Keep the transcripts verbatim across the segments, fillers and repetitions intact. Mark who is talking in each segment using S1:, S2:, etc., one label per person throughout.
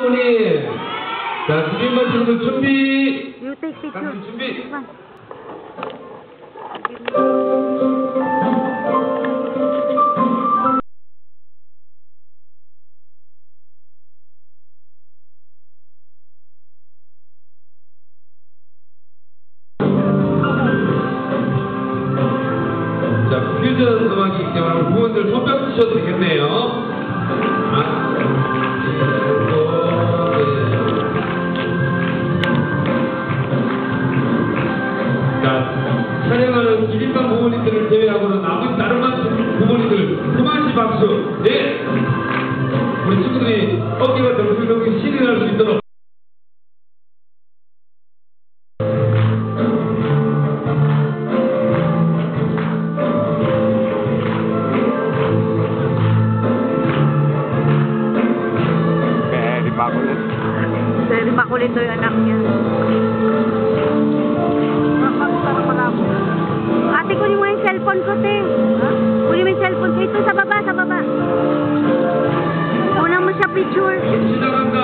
S1: 어머니. 자, 기린반 친구들 준비.
S2: You take picture.
S1: 당신 준비.
S2: Come on.
S1: 자, 퓨전 음악이기 때문에 부모님들 손뼉 치셔도 되겠네요. 아. 자, 촬영하는 기린반 부모님들을 제외하고는 나머지 다른 부모님들 그만시 박수. 예. 우리 친구들이 어깨가 덩글덩글 신이 날 수 있도록.
S2: Very makulit to yung anak niya. Ate, kunin mo yung cellphone ko, te. Kunin mo yung cellphone ko. Ito, sa baba, sa baba. Kunan mo siya picture.
S1: 시작합니다.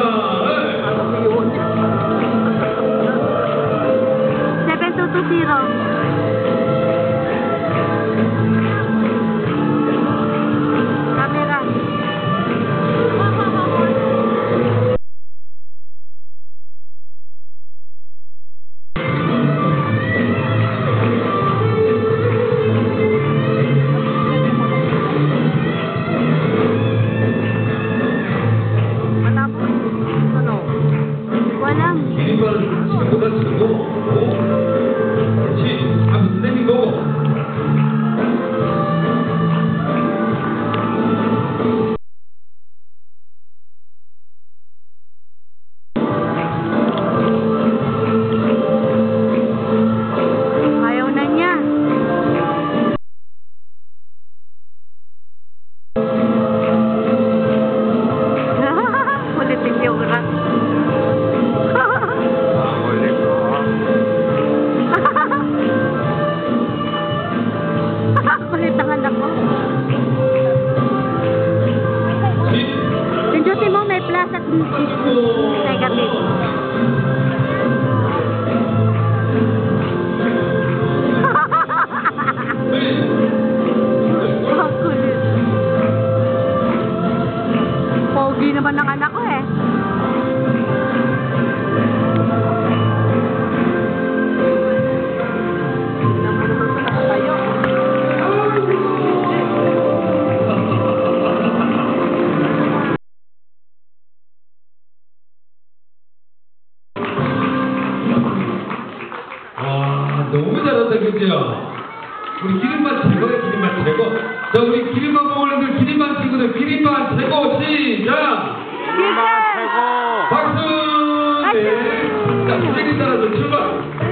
S2: seven two two zero. Camera.
S1: 기린반 친구보다 친구. 그렇지. 앞에서 내민 거고.
S2: Ayaw na niya. Kulit yung yorak. Kulit ang anak ko. Pindutin mo, may plus at negative. Ang kulit. Pogi naman ng anak ko eh.
S1: 와, 너무 잘한다, 그죠? 우리 기린반 최고야, 기린반 최고. 자, 우리 기린반 부모님들, 기린반 친구들, 기린반 최고, 시작!
S2: 기린반 최고!
S1: 박수! 네. 자, 기린 따라서 출발!